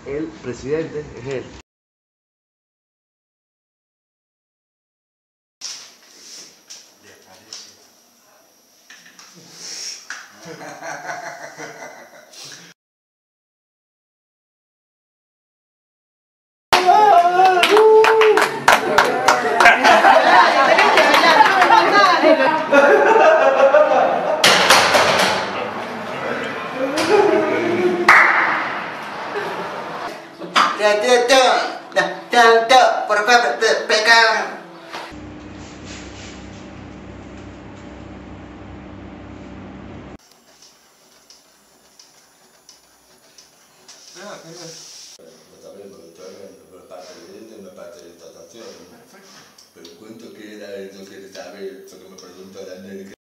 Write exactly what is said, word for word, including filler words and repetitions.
el presidente es él. Por favor, pecado. Lo sapevo, per parte evidente e per parte di tentazione. Per quanto che era il gioco di Tavi, che mi pregunto da